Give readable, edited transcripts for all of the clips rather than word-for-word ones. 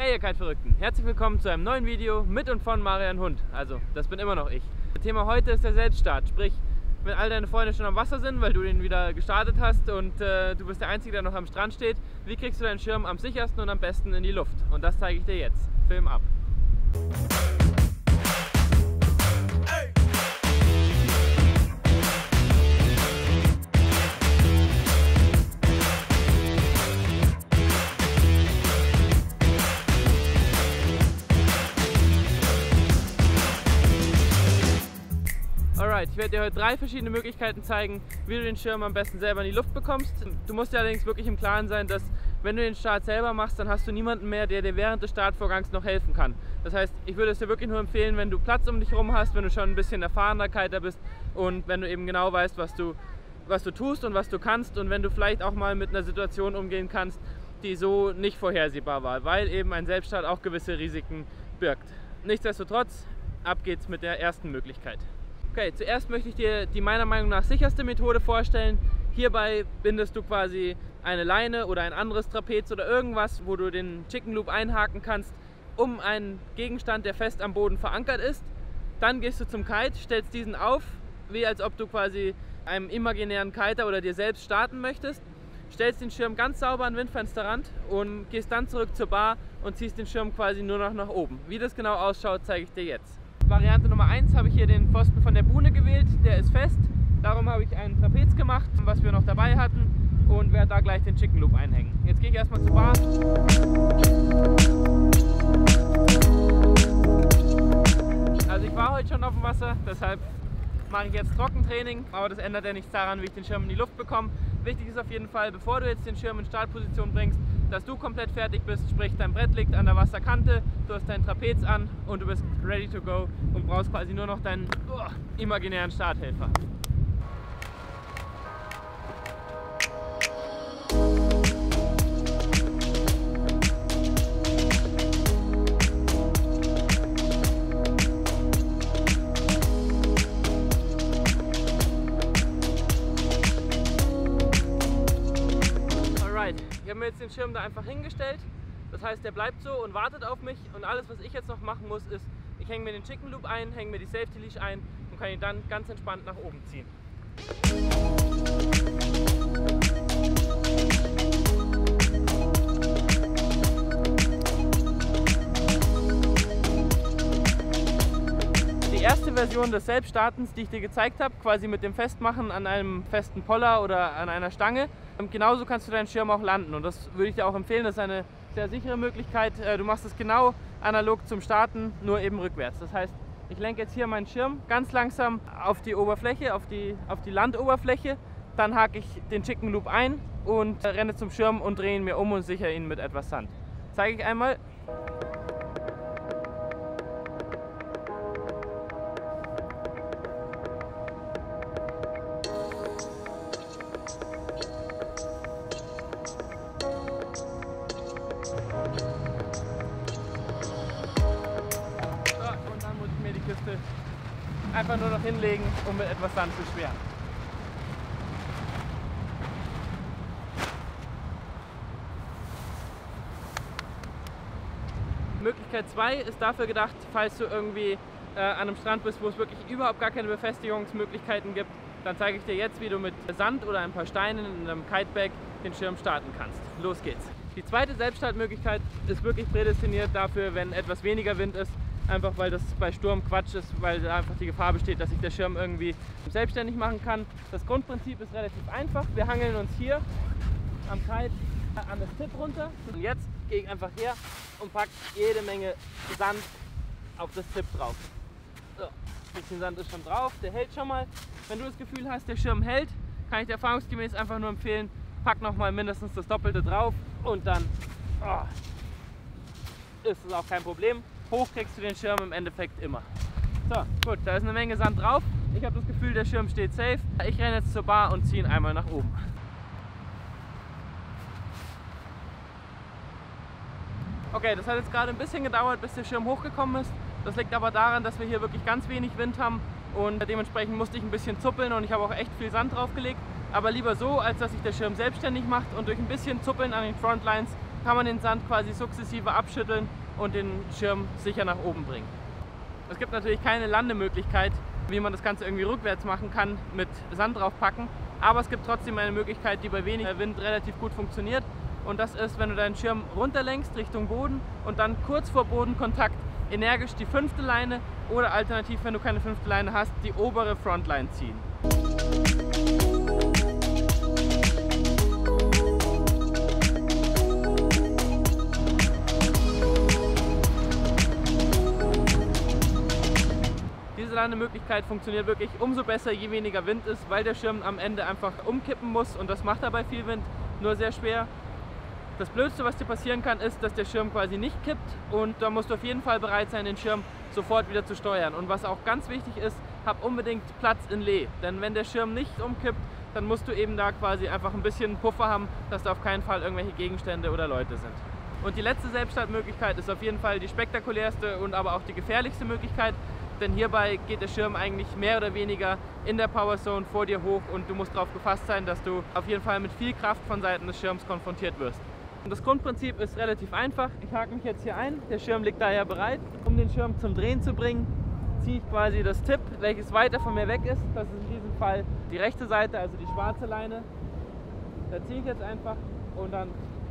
Hey ihr Kite-Verrückten, herzlich willkommen zu einem neuen Video mit und von Marian Hund. Also, das bin immer noch ich. Das Thema heute ist der Selbststart, sprich, wenn all deine Freunde schon am Wasser sind, weil du den wieder gestartet hast und du bist der Einzige, der noch am Strand steht, wie kriegst du deinen Schirm am sichersten und am besten in die Luft? Und das zeige ich dir jetzt. Film ab! Alright, ich werde dir heute 3 verschiedene Möglichkeiten zeigen, wie du den Schirm am besten selber in die Luft bekommst. Du musst dir allerdings wirklich im Klaren sein, dass wenn du den Start selber machst, dann hast du niemanden mehr, der dir während des Startvorgangs noch helfen kann. Das heißt, ich würde es dir wirklich nur empfehlen, wenn du Platz um dich herum hast, wenn du schon ein bisschen erfahrener Kiter bist und wenn du eben genau weißt, was du tust und was du kannst und wenn du vielleicht auch mal mit einer Situation umgehen kannst, die so nicht vorhersehbar war, weil eben ein Selbststart auch gewisse Risiken birgt. Nichtsdestotrotz, ab geht's mit der ersten Möglichkeit. Okay, zuerst möchte ich dir die meiner Meinung nach sicherste Methode vorstellen. Hierbei bindest du quasi eine Leine oder ein anderes Trapez oder irgendwas, wo du den Chicken Loop einhaken kannst, um einen Gegenstand, der fest am Boden verankert ist. Dann gehst du zum Kite, stellst diesen auf, wie als ob du quasi einem imaginären Kiter oder dir selbst starten möchtest. Stellst den Schirm ganz sauber an den Windfensterrand und gehst dann zurück zur Bar und ziehst den Schirm quasi nur noch nach oben. Wie das genau ausschaut, zeige ich dir jetzt. Variante Nummer 1 habe ich hier den Pfosten von der Buhne gewählt, der ist fest. Darum habe ich einen Trapez gemacht, was wir noch dabei hatten und werde da gleich den Chicken Loop einhängen. Jetzt gehe ich erstmal zur Bar. Also ich war heute schon auf dem Wasser, deshalb mache ich jetzt Trockentraining, aber das ändert ja nichts daran, wie ich den Schirm in die Luft bekomme. Wichtig ist auf jeden Fall, bevor du jetzt den Schirm in Startposition bringst, dass du komplett fertig bist, sprich dein Brett liegt an der Wasserkante, du hast dein Trapez an und du bist ready to go und brauchst quasi nur noch deinen imaginären Starthelfer. Ich habe mir jetzt den Schirm da einfach hingestellt, das heißt, der bleibt so und wartet auf mich und alles, was ich jetzt noch machen muss, ist, ich hänge mir den Chicken Loop ein, hänge mir die Safety Leash ein und kann ihn dann ganz entspannt nach oben ziehen. Die erste Version des Selbststartens, die ich dir gezeigt habe, quasi mit dem Festmachen an einem festen Poller oder an einer Stange, genauso kannst du deinen Schirm auch landen und das würde ich dir auch empfehlen, das ist eine sehr sichere Möglichkeit. Du machst es genau analog zum Starten, nur eben rückwärts. Das heißt, ich lenke jetzt hier meinen Schirm ganz langsam auf die Oberfläche, auf die Landoberfläche, dann hake ich den Chicken Loop ein und renne zum Schirm und drehe ihn mir um und sichere ihn mit etwas Sand. Zeige ich einmal. Kiste einfach nur noch hinlegen und mit etwas Sand beschweren. Möglichkeit 2 ist dafür gedacht, falls du irgendwie an einem Strand bist, wo es wirklich überhaupt gar keine Befestigungsmöglichkeiten gibt, dann zeige ich dir jetzt, wie du mit Sand oder ein paar Steinen in einem Kitebag den Schirm starten kannst. Los geht's! Die zweite Selbststartmöglichkeit ist wirklich prädestiniert dafür, wenn etwas weniger Wind ist, einfach weil das bei Sturm Quatsch ist, weil da einfach die Gefahr besteht, dass sich der Schirm irgendwie selbstständig machen kann. Das Grundprinzip ist relativ einfach. Wir hangeln uns hier am Kite an das Tipp runter und jetzt gehe ich einfach her und packe jede Menge Sand auf das Tipp drauf. So, ein bisschen Sand ist schon drauf, der hält schon mal. Wenn du das Gefühl hast, der Schirm hält, kann ich dir erfahrungsgemäß einfach nur empfehlen, pack noch mal mindestens das Doppelte drauf und dann ist es auch kein Problem. Hoch kriegst du den Schirm im Endeffekt immer. So, gut, da ist eine Menge Sand drauf. Ich habe das Gefühl, der Schirm steht safe. Ich renne jetzt zur Bar und ziehe ihn einmal nach oben. Okay, das hat jetzt gerade ein bisschen gedauert, bis der Schirm hochgekommen ist. Das liegt aber daran, dass wir hier wirklich ganz wenig Wind haben und dementsprechend musste ich ein bisschen zuppeln und ich habe auch echt viel Sand draufgelegt. Aber lieber so, als dass sich der Schirm selbstständig macht und durch ein bisschen Zuppeln an den Frontlines kann man den Sand quasi sukzessive abschütteln und den Schirm sicher nach oben bringen. Es gibt natürlich keine Landemöglichkeit, wie man das Ganze irgendwie rückwärts machen kann, mit Sand draufpacken, aber es gibt trotzdem eine Möglichkeit, die bei wenig Wind relativ gut funktioniert, und das ist, wenn du deinen Schirm runterlenkst Richtung Boden und dann kurz vor Bodenkontakt energisch die 5. Leine oder alternativ, wenn du keine 5. Leine hast, die obere Frontline ziehen. Diese Landemöglichkeit funktioniert wirklich umso besser, je weniger Wind ist, weil der Schirm am Ende einfach umkippen muss, und das macht er bei viel Wind nur sehr schwer. Das Blödste, was dir passieren kann, ist, dass der Schirm quasi nicht kippt, und da musst du auf jeden Fall bereit sein, den Schirm sofort wieder zu steuern. Und was auch ganz wichtig ist, hab unbedingt Platz in Lee, denn wenn der Schirm nicht umkippt, dann musst du eben da quasi einfach ein bisschen Puffer haben, dass da auf keinen Fall irgendwelche Gegenstände oder Leute sind. Und die letzte Selbststartmöglichkeit ist auf jeden Fall die spektakulärste und aber auch die gefährlichste Möglichkeit, denn hierbei geht der Schirm eigentlich mehr oder weniger in der Powerzone vor dir hoch, und du musst darauf gefasst sein, dass du auf jeden Fall mit viel Kraft von Seiten des Schirms konfrontiert wirst. Und das Grundprinzip ist relativ einfach. Ich hake mich jetzt hier ein, der Schirm liegt daher bereit. Um den Schirm zum Drehen zu bringen, ziehe ich quasi das Tipp, welches weiter von mir weg ist. Das ist in diesem Fall die rechte Seite, also die schwarze Leine. Da ziehe ich jetzt einfach und dann...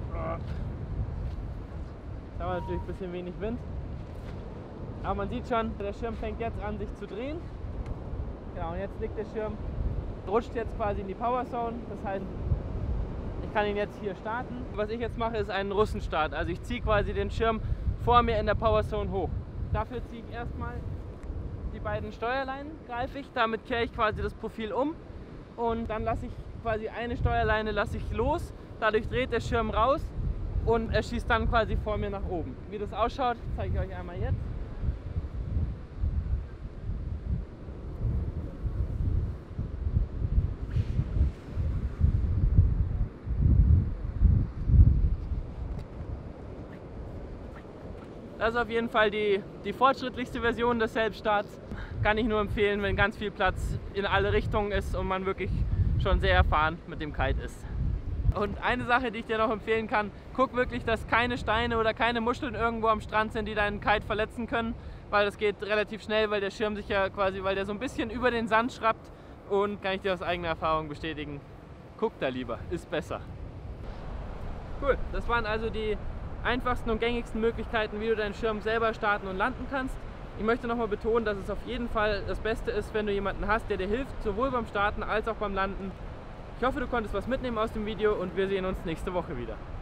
Da haben wir natürlich ein bisschen wenig Wind. Aber man sieht schon, der Schirm fängt jetzt an, sich zu drehen. Genau, und jetzt liegt der Schirm, rutscht jetzt quasi in die Powerzone. Das heißt, ich kann ihn jetzt hier starten. Was ich jetzt mache, ist einen Russenstart. Also ich ziehe quasi den Schirm vor mir in der Powerzone hoch. Dafür ziehe ich erstmal die beiden Steuerleinen, greife ich. Damit kehre ich quasi das Profil um, und dann lasse ich quasi eine Steuerleine los. Dadurch dreht der Schirm raus und er schießt dann quasi vor mir nach oben. Wie das ausschaut, zeige ich euch einmal jetzt. Das ist auf jeden Fall die fortschrittlichste Version des Selbststarts. Kann ich nur empfehlen, wenn ganz viel Platz in alle Richtungen ist und man wirklich schon sehr erfahren mit dem Kite ist. Und eine Sache, die ich dir noch empfehlen kann, guck wirklich, dass keine Steine oder keine Muscheln irgendwo am Strand sind, die deinen Kite verletzen können, weil das geht relativ schnell, weil der Schirm sich ja quasi, weil der so ein bisschen über den Sand schrappt, und kann ich dir aus eigener Erfahrung bestätigen, guck da lieber, ist besser. Cool, das waren also die einfachsten und gängigsten Möglichkeiten, wie du deinen Schirm selber starten und landen kannst. Ich möchte nochmal betonen, dass es auf jeden Fall das Beste ist, wenn du jemanden hast, der dir hilft, sowohl beim Starten als auch beim Landen. Ich hoffe, du konntest was mitnehmen aus dem Video, und wir sehen uns nächste Woche wieder.